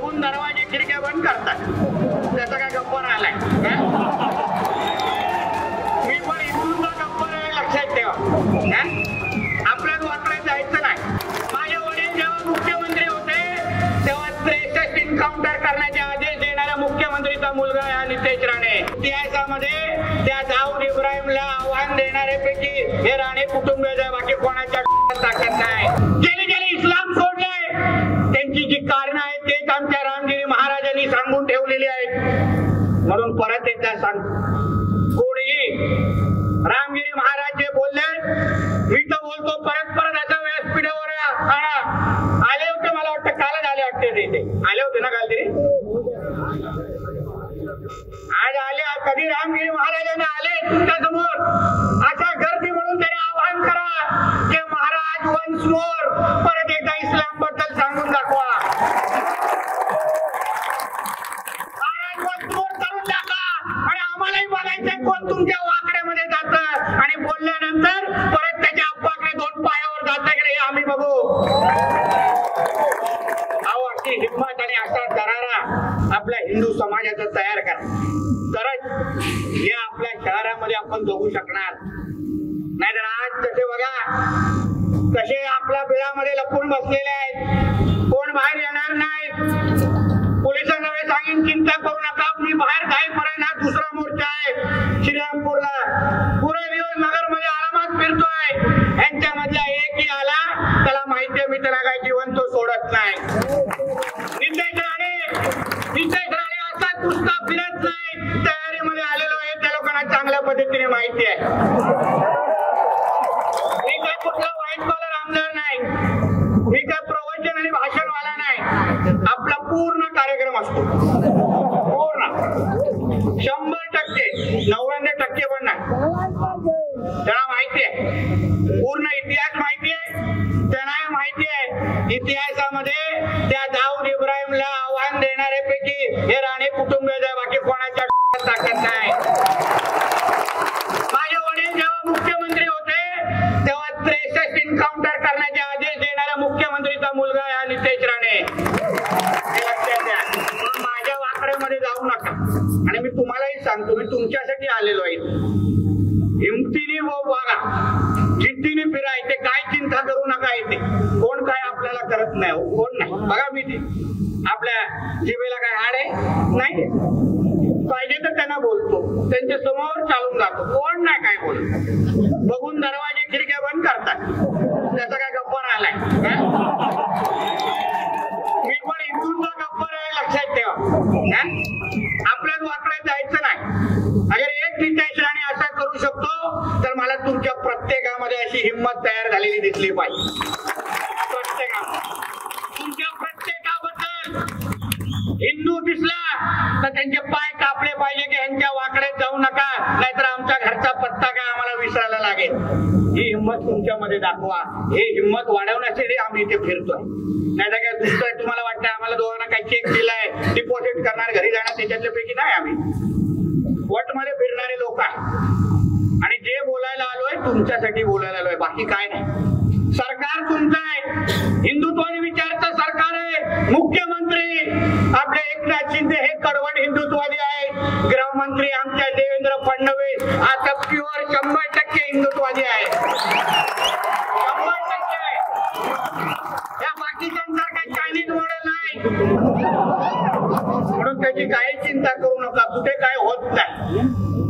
बघून दरवाजे खिडक्या बंद करतात. त्याचा काय गप्पर आलाय? मी पण इथून गप्पर आहे, लक्षात ठेवा. आपल्याच वाकडे जायचं नाही. माझे वडील जेव्हा मुख्यमंत्री होते तेव्हा 63 एन्काउंटर करण्याचे आदेश देणारा मुख्यमंत्रीचा मुलगा आहे हा नितेश राणे. इतिहासामध्ये त्या दाऊद इब्राहिमला आव्हान देणाऱ्यापैकी हे राणे कुटुंबियाच्या बाकी कोणाच्या ताकद नाही. ज्याने ज्याने इस्लाम सोडलाय त्यांची जी कारण आहेत तेच आमच्या रामगिरी महाराजांनी सांगून ठेवलेली आहेत. म्हणून परत एकदा सांग, कोणीही रामगिरी महाराज जे बोलले मी तर बोलतो परत परत असं व्यासपीठावर आले होते. मला वाटतं कालच आले वाटते, तिथे आले होते ना काल तरी, आज आले. कधी रामगिरी महाराजांना आले तुमच्या समोर अशा गर्दी म्हणून त्यांनी आवाहन करा की महाराज वन्स मोर परत एकदा इस्लाम बद्दल सांगून दाखवा. महाराज वन्स मोर करून दाखवा आणि आम्हालाही बघायचं कोण तुमच्या वाकड्यामध्ये जातं आणि बोलल्यानंतर परत त्याच्या अप्पाकडे 2 पायावर जातं की हे आम्ही बघू. अशी हिंमत आणि असा दरारा आपल्या हिंदू समाजाचा तयार करा, तरच या आपल्या शहरामध्ये आपण जगू शकणार. नाहीतर आज तसे बघा कसे आपल्या बिळामध्ये लपून बसलेले आहेत, कोण बाहेर येणार नाही. पोलिसांना मी सांगेन चिंता करू नका, मी बाहेर जाईपर्यंत दुसरा मोर्चा आहे श्रीरामपूरला. पुरे दिवस नगरमध्ये आरामात फिरतोय. यांच्यामधला एकही आला त्याला माहितीये मी त्याला काय जिवंत सोडत नाही. नितेश राणे असा नुसता फिरत नाही, तयारीमध्ये आलेलो आहे. त्या लोकांना चांगल्या पद्धतीने माहिती आहे. मी काय कुठला व्हाईट कॉलर आमदार नाही, मी काय प्रवचन आणि भाषणवाला नाही. आपला पूर्ण कार्यक्रम असतो, पूर्ण 100%, 99% पण नाही. त्याला माहिती आहे, पूर्ण इतिहास माहिती आहे. त्यांना माहिती आहे इतिहासामध्ये त्या दाऊद इब्राहिमला आव्हान देणाऱ्यापैकी हे राणे कुटुंबियाच्या बाकी कोणाच्या ताकद नाही. माझे वडील जेव्हा मुख्यमंत्री होते तेव्हा 63 एन्काउंटर करण्याचे आदेश देणारा मुख्यमंत्रीचा मुलगा आहे हा नितेश राणे. माझ्या वाकड्यामध्ये जाऊ नका. आणि मी तुम्हालाही सांगतो, मी तुमच्यासाठी आलेलो आहे. हिमतीने वागा, जिद्दीने फिरायचे, काय चिंता करू नका. येते कोण काय आपल्याला करत नाही, कोण नाही. बघा मी ते आपल्या जिभेला काय हाड आहे नाही, पाहिजे तर त्यांना बोलतो, त्यांच्या समोर चालून जातो, कोण नाही काय बोलतो. बघून दरवाजे खिडक्या बंद करतात. त्याचा काय गप्पर आलाय? मी पण इथून गप्पर आहे, लक्षात ठेवा. आपल्याच वाकडे जायचं नाही. अगर एक नितेश राणे असा करू शकतो तर मला तुमच्या प्रत्येकामध्ये अशी हिंमत तयार झालेली दिसली पाहिजे. तुमच्या प्रत्येकाबद्दल हिंदू दिसला तर त्यांचे पाय कापले पाहिजे की ह्यांच्या वाकडे जाऊ नका, नाहीतर आमच्या घरचा पत्ता काय आम्हाला विसरायला लागेल. ही हिंमत तुमच्यामध्ये दाखवा. हे हिंमत वाढवण्यासाठी आम्ही इथे फिरतोय. नाहीतर काय दुसरं तुम्हाला वाटतं आम्हाला दोघांना काही चेक दिलाय, डिपॉझिट करणार, घरी जाणार, त्याच्यातल्या पैकी नाही. आम्ही वट मध्ये फिरणारे लोक आहे आणि जे बोलायला आलोय तुमच्यासाठी बोलायला आलोय, बाकी काय नाही. सरकार तुमचं आहे, हिंदुत्वाने विचारचं सरकार आहे. मुख्यमंत्री आपले एकनाथ शिंदे हे कडवट हिंदुत्ववादी आहेत. गृहमंत्री आमच्या देवेंद्र फडणवीस आता प्युअर 100% हिंदुत्ववादी आहे, 100% आहे. या बाकीच्यांसारखा चायनीज मॉडेल नाही. म्हणून त्याची काही चिंता करू नका, कुठे काय होत नाही.